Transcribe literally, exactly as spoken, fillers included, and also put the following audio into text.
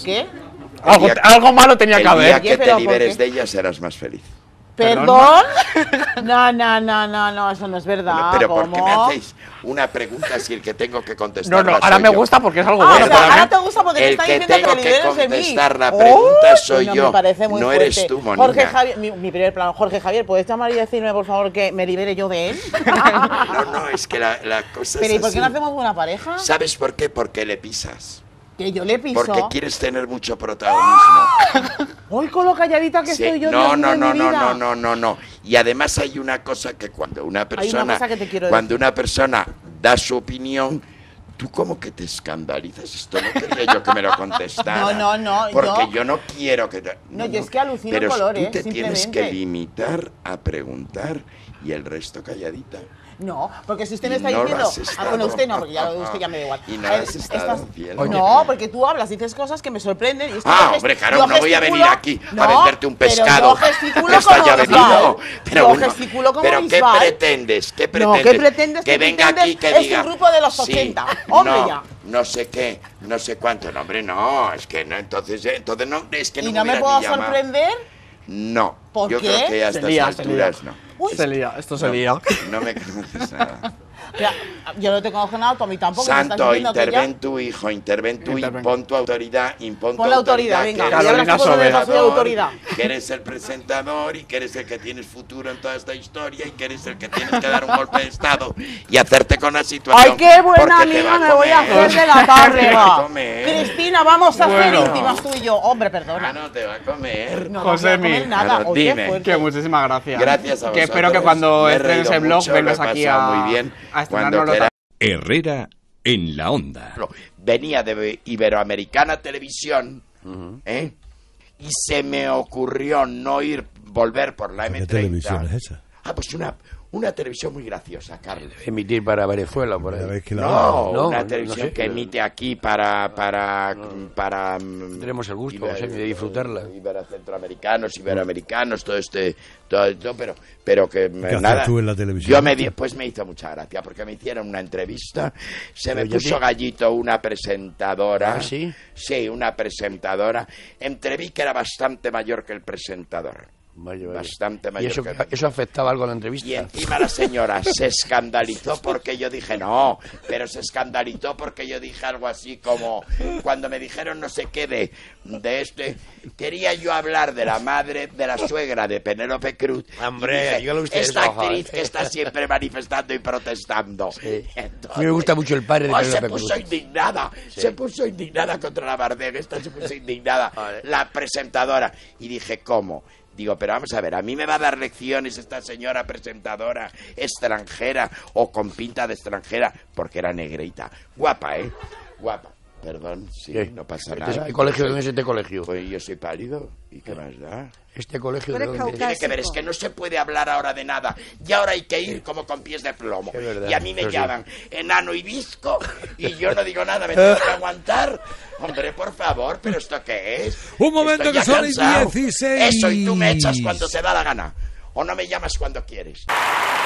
qué? Algo, día, algo malo tenía que haber. El día que te liberes de ella serás más feliz. ¿Perdón? No, no, no, no, no, eso no es verdad. Bueno, pero ¿por ¿cómo? qué me hacéis una pregunta si el que tengo que contestar? No, no, ahora me yo? gusta porque es algo Ah, bueno o sea, para ahora mí. te gusta porque te El está que diciendo tengo que que te liberes de mí. contestar la pregunta soy no, yo. Me parece muy no fuerte. eres tú, Mónica. Jorge Javier, mi, mi primer plano. Jorge Javier, ¿puedes llamar y decirme, por favor, que me libere yo de él? No, no, es que la, la cosa Pero es ¿y por qué así. no hacemos buena pareja? ¿Sabes por qué? Porque le pisas. Que yo le piso. Porque quieres tener mucho protagonismo. Hoy con lo calladita que Sí, estoy yo, no, Dios no, mío, no, mi no, vida. no, no, no, no. Y además hay una cosa que cuando una Hay una persona, cosa que te quiero cuando decir. una persona da su opinión, tú como que te escandalizas. Esto no quería yo que me lo contestara. No, no, no, Porque yo- yo, no quiero que... te- No, yo es que alucino pero colores, tú te tienes simplemente. que limitar a preguntar y el resto calladita. No, porque si usted me Y está no lo diciendo. has Ah, estado. bueno, usted no, porque ya, usted ya me da igual. Y no A ver, has estado estás- en cielo. Oye, No, porque tú hablas, dices cosas que me sorprenden. Y es que Ah, yo gest- hombre, claro, yo no voy a venir gesticulo- aquí a No, venderte un pero pescado. yo gesticulo Esto como haya Bisbal. venido. Pero, Yo uno- gesticulo como pero ¿qué Bisbal. pretendes? ¿Qué No, pretendes? ¿qué pretendes? Que ¿Qué venga aquí y que pretendes? Es diga. un grupo de los sí, ochenta. Hombre, no, ya. no sé qué, no sé cuánto. No, hombre, no, es que no, entonces, eh, entonces no, es que no ¿Y no me hubieras puedo ni llamado. sorprender? No, ¿Por yo qué? creo que a Se estas lía, se alturas lía. no. Uy. Se lía, esto se No, lía. no me conoces nada. O sea, yo no te conozco nada, tú a mí tampoco. me estás Santo, diciendo que ya- interven tu hijo, interven tú, Interven. impon tu autoridad, impon Pon tu la autoridad, venga, que que eres Carolina el hablas tú con el Sobera. paso de autoridad. que eres el presentador y que eres el que tienes futuro en toda esta historia y que eres el que tienes que dar un golpe de estado y hacerte con la situación. ¡Ay, qué buena porque te amiga va me voy a comer. hacer de la Te tarde! va a va. comer. Cristina, vamos a Bueno. ser íntimas tú y yo. Hombre, Ah, perdona. no, te va a comer. No, José no voy a comer Mi. nada. Claro, Oye, dime. fuerte. Que muchísimas gracias. Gracias a Que vosotros. espero que cuando Me he estrenes reído el blog mucho, lo he vengas aquí pasado a, muy bien. a Cuando estrenárnoslo. quiera. Herrera en la onda. Venía de Iberoamericana Televisión, ¿eh? Y se me ocurrió no ir, volver por la M ¿Qué treinta. televisión es esa? Ah, pues una, una televisión muy graciosa, Carlos. Emitir para Venezuela, por Ya ahí. veis que la No, No, una no televisión sé. que emite aquí para para para mm, Tendremos el gusto, Iber- José, de disfrutarla. Iberocentroamericanos, iberoamericanos, todo este todo esto, pero pero que me- hacías nada. tú en la televisión? Yo me di, pues me hizo mucha gracia porque me hicieron una entrevista, se me Pero yo puso te- gallito una presentadora. ¿Ah, sí? Sí, una presentadora. Entreví que era bastante mayor que el presentador. Vaya, vaya. Bastante ¿Y mayor eso, que- eso afectaba algo a la entrevista? Y encima la señora se escandalizó porque yo dije no, pero se escandalizó porque yo dije algo así como cuando me dijeron no sé qué de, de este, quería yo hablar de la madre, de la suegra de Penélope Cruz. Hombre, Y dije, yo lo he visto esta eso, joder. actriz que está siempre manifestando y protestando. Sí. Entonces, A mí me gusta mucho el padre de oh, Penélope se puso Cruz. indignada, Sí. se puso indignada contra la Bardem, esta se puso indignada, Vale. la presentadora. Y dije, ¿cómo? Digo, pero vamos a ver, a mí me va a dar lecciones esta señora presentadora extranjera o con pinta de extranjera, porque era negrita. Guapa, ¿eh? Guapa. Perdón, sí, ¿Qué? no pasa ¿Este nada. es- ¿Qué colegio? ¿Dónde es este colegio? Pues yo soy pálido, ¿y qué más da? ¿Este colegio Tú de eres dónde es? Tiene que ver, es que no se puede hablar ahora de nada. Y ahora hay que ir como con pies de plomo. Es verdad, Y a mí me eso sí. llaman enano y bizco y yo no digo nada, me tengo que aguantar. Hombre, por favor, ¿pero esto qué es? Un momento, Estoy que ya son las cansado. dieciséis. Eso, y tú me echas cuando te da la gana. O no me llamas cuando quieres.